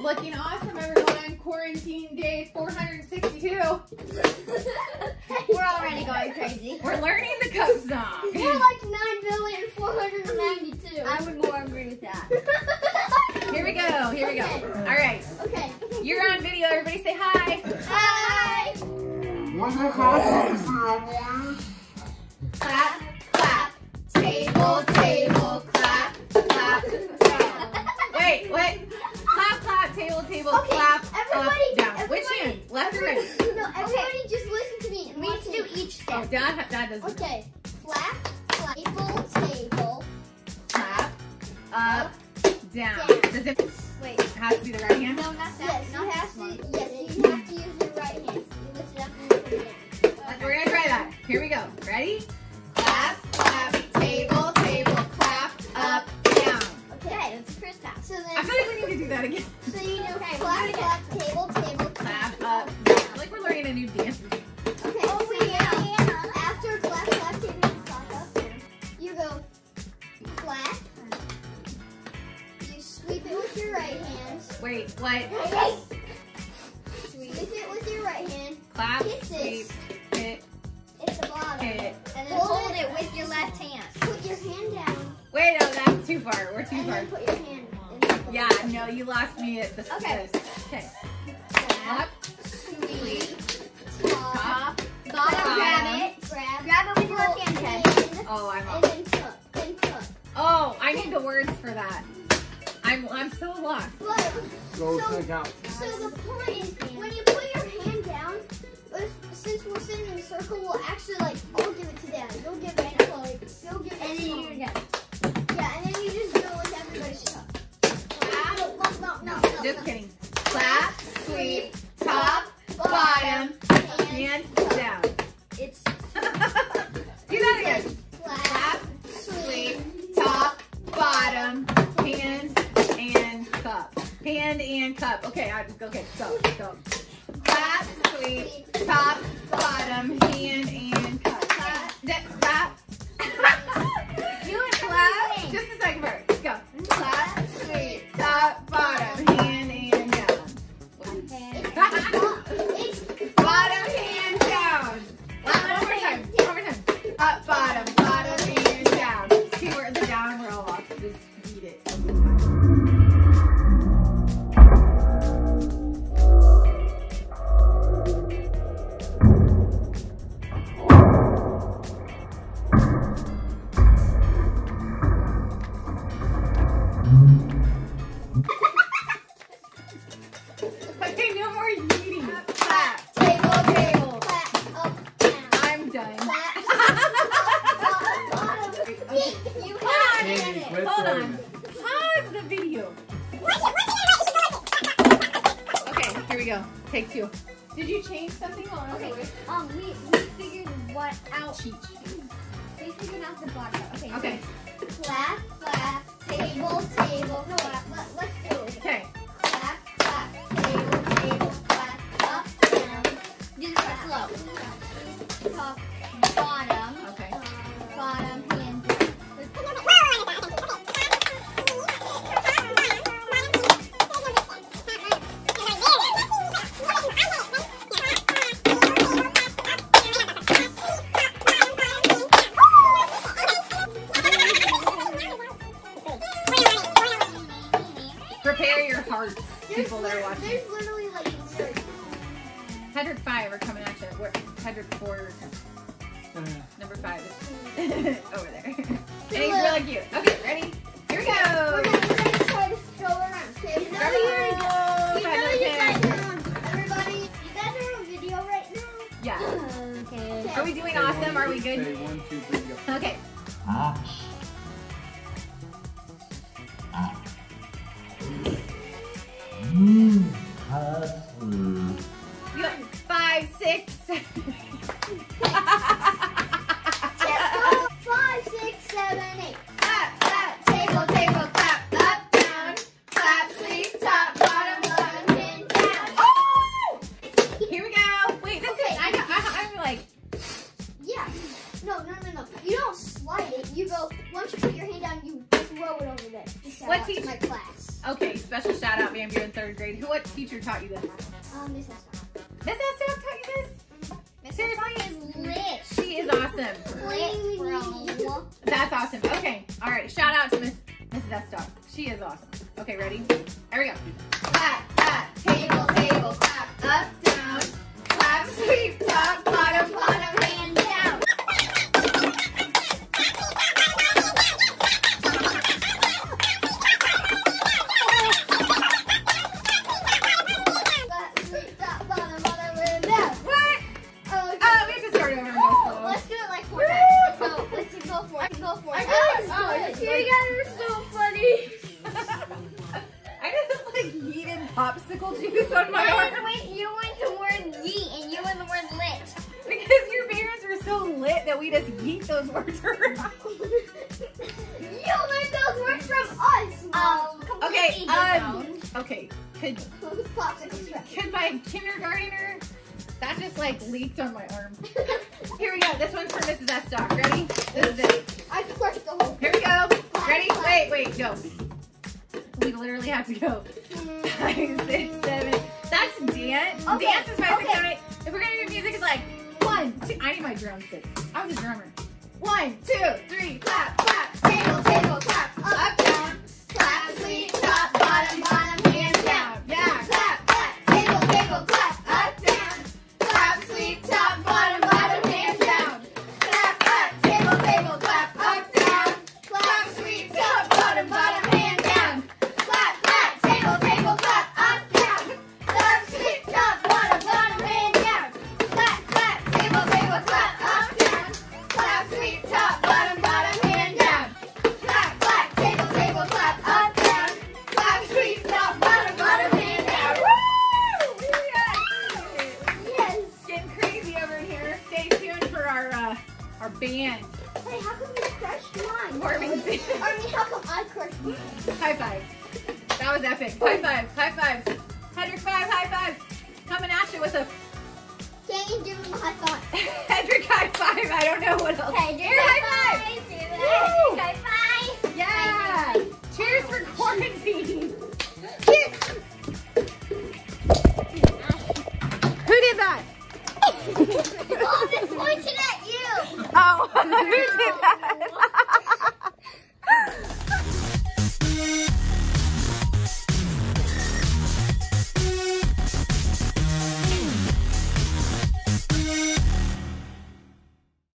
looking awesome, everyone. Quarantine day 462. We're already going crazy. We're learning the cup song. We're like 9,492,000. I would more agree with that. Here we go. Here we go. All right. Okay. You're on video. Everybody say hi. Hi. Clap, clap. Table, table. Clap, clap. Wait, wait. Clap, clap. Table, table. Okay, Clap, everybody, up, down. everybody, Which hand? Left or right? No, everybody just listen to me. We need to do each step. Oh, Dad doesn't. Okay. Clap, clap. Table, table. Clap, up, down. Down. Does it? Wait. It has to be the right hand? No, not that. Yes, you have to. Yes, you have to use your right hand. You lift it up and you put it down. We're gonna try that. Here we go. Ready? Clap, clap, table, table, clap, up, down. Okay, that's the first time. So then. I feel like we need to do that again. So you do clap, clap, table, table, Clap, up, down. I feel like we're learning a new dance routine. Okay, so after clap, clap, table, clap, up, down, you go clap. You sweep it with your right hand. Wait, what? Sweep it with your right hand. Clap, Kiss sweep, it. hit, It's the bottom. hit. And then hold it with your left hand. Put your hand down. Wait, no, that's too far. We're too And far. then put your hand in the bottom. Yeah, no, you lost me at the Okay. Okay. Clap, Up, sweep, top, top, bottom, bottom. grab it with your left hand, Oh, I'm and off. then cut. Oh, I need the words for that. I'm so lost. But, Go check out. so the point is, when you put your hand down, since we're sitting in a circle, we'll actually I'll give it to Dad. You'll give it to Chloe. You'll give it to Mom. Yeah, and then you just go with everybody's cup. Clap. No. Just kidding. Clap, sweep, top, bottom, hand down. It's Do that again. clap, Sweep, top, bottom, hand, and cup. Hand and cup. Okay, go. Clap, sweep, top, bottom, hand, and cup. Clap. You and clap. Just a second first. Go. Clap, sweep, top, bottom, hand, and down. It's Bottom, hand, down. One more time. Up, bottom, hand, down. See, we're at the down, we're all off. Just beat it. Okay, no more eating. Clap, table. clap, up, down. I'm done. Clap, bottom. You Hold on. have it. Hold on. Pause the video. Okay, here we go. Take two. Did you change something while I was away? We figured what out. Cheat. We figured out the bottom. Okay. Clap, clap, table. No, let's do it. Okay. Clap, clap, table, clap, up, down. Do this slow. Top, bottom. Okay. Bottom, hand. Prepare your hearts, people that are watching. There's literally like 105 are coming at you. We're 104. Number 5 is over there. And he's really cute. Okay, ready? Here we go. We're gonna try to go around. Okay, Go. everybody, you guys are on video right now? Yeah. Okay. Are we doing awesome? Are we Say good? 1, 2, 3, go. Okay. You got 5, 6, 7. 5, 6, 7, 8. Clap, clap, table, clap, up, down. Clap, sweep, top, bottom, hand, down. Oh! Here we go. Wait, this is, I'm like, Yeah. No. You don't slide it. You go, once you put your hand down, you throw it over there. What's each? my class. Okay, special shout out, Bam, you're in 3rd grade. What teacher taught you this? Miss Esther. Miss Esther taught you this? Seriously? Is lit. She is awesome. Lit, bro. That's awesome. Okay, all right. Shout out to Mrs. Esther. She is awesome. Okay, ready? Here we go. Clap, clap, table, table, clap, up, down, clap, sweep, top, bottom, bottom, hand down. What? Oh, we have to start over and go slow. Let's do it like 4 times. So, let's go for it. Go for it. You guys are so funny. I just like yeeted popsicle juice on my arm. You went the word yeet and you went the word lit. Because your parents were so lit that we just yeet those words around. You learned those words from us. Okay, completely okay. popsicle strap. Could my kindergartner, that just like leaked on my arm. Here we go. This one's for Mrs. Esther. Ready? This is it. I crushed the whole. Here we go. Ready? Wait, go. We literally have to go. 5, 6, 7. That's dance. Okay, Dance is 5, 6, okay. 7, 8. If we're gonna do music, it's like 1, 2. I need my drumstick. I was a drummer. 1, 2, 3. Clap, clap. Table, table, clap. Up, down. Clap, sweep, top, bottom, bottom, hand down. Yeah. Clap, clap. Table, table, clap. Up, down. Clap, sweep, top, bottom, bottom, hand down. Clap, clap. Table, table, clap. Up, down. Clap, sweep, top, bottom, bottom, hand down. Clap, clap. Table, table, clap. Up, down. Clap, sweep, top, bottom, bottom, hand down. Clap, clap. Table, table, clap. Up, down. Clap, sweep, top, bottom, bottom, hand down. Clap, clap. Table, table, clap. Up, down. Clap, sweep, top, bottom, bottom, hand down. Woo! Yes. Getting crazy over here. Stay tuned for our band. Hey, how come you crushed mine? Mormon I mean, how come I crushed mine? High five. That was epic. High five. High fives. Hendrick 5. High fives. Coming at you with a Can't you give him a high five? Hendrick high five. I don't know what else. Hey, do Here, high five. Woo! High five. Yeah. Cheers for quarantine. Who did that? Oh, this pointed at you. Oh, who did that?